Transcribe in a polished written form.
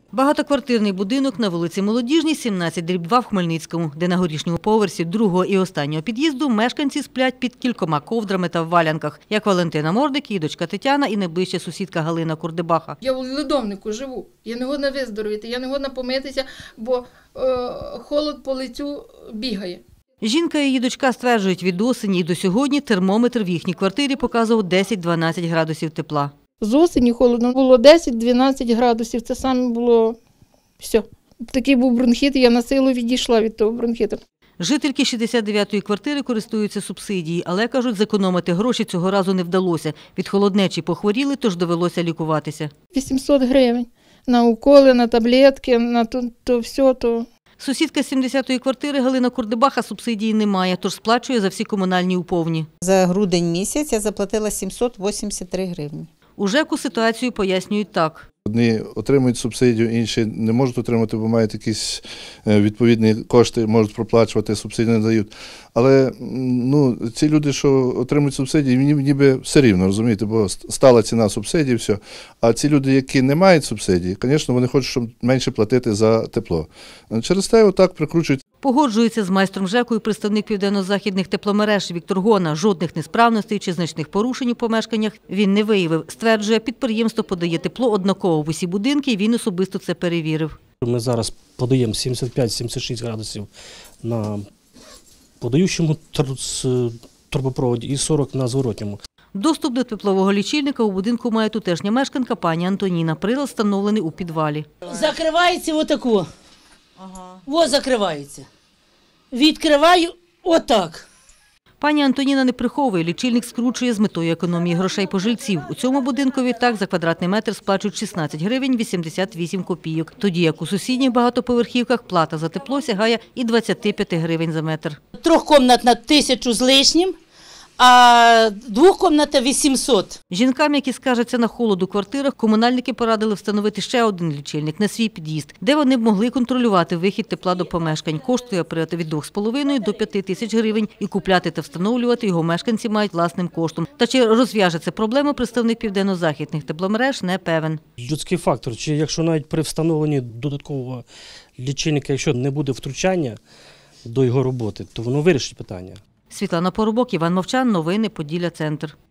Багатоквартирний будинок на вулиці Молодіжній, 17/2 в Хмельницькому, де на горішньому поверсі другого і останнього під'їзду мешканці сплять під кількома ковдрами та в валянках, як Валентина Мордик, її дочка Тетяна і найближча сусідка Галина Курдебаха. Я у ледовнику живу, я не годна виздоровіти, я не годна помитися, бо холод по лицю бігає. Жінка і її дочка стверджують, від осені і до сьогодні термометр в їхній квартирі показував 10-12 градусів тепла. З осені холодно було 10-12 градусів, це саме було все. Такий був бронхіт, я на силу відійшла від того бронхіту. Жительки 69-ї квартири користуються субсидією, але, кажуть, зекономити гроші цього разу не вдалося. Від холоднечі похворіли, тож довелося лікуватися. 800 гривень на уколи, на таблетки, на то все. Сусідка 70-ї квартири Галина Курдебаха субсидії немає, тож сплачує за всі комунальні у повні. За грудень місяць я заплатила 783 гривні. У ЖЕКу ситуацію пояснюють так. Одні отримують субсидію, інші не можуть отримати, бо мають якісь відповідні кошти, можуть проплачувати, субсидії не дають. Але ці люди, що отримують субсидії, ніби все рівно, розумієте, бо стала ціна субсидій, все. А ці люди, які не мають субсидій, звісно, вони хочуть, щоб менше платити за тепло. Через те отак прикручують. Погоджується з майстром ЖЕКу і представник південно-західних тепломереж Віктор Гона. Жодних несправностей чи значних порушень у помешканнях він не виявив. Стверджує, підприємство подає тепло однаково в усі будинки, і він особисто це перевірив. Ми зараз подаємо 75-76 градусів на подаючому трубопроводі і 40 на зворотньому. Доступ до теплового лічильника у будинку має тутешня мешканка пані Антоніна. Прилад встановлений у підвалі. Закривається отаку. Ось закривається. Відкриваю отак. Пані Антоніна не приховує, лічильник скручує з метою економії грошей пожильців. У цьому будинкові так за квадратний метр сплачують 16 гривень 88 копійок. Тоді як у сусідніх багатоповерхівках плата за тепло сягає і 25 гривень за метр. Трьохкомнатна 1000 з лишнім, а двохкомнатна 800. Жінкам, які скаржаться на холод у квартирах, комунальники порадили встановити ще один лічильник на свій під'їзд, де вони б могли контролювати вихід тепла до помешкань. Коштує апарат від 2,5 до 5 тисяч гривень, і купляти та встановлювати його мешканці мають власним коштом. Та чи розв'яже це проблему, представник південно-західних тепломереж не певен. Людський фактор, чи якщо навіть при встановленні додаткового лічильника, якщо не буде втручання до його роботи, то воно вирішить питання. Світлана Поробок, Іван Мовчан, новини Поділля Центр.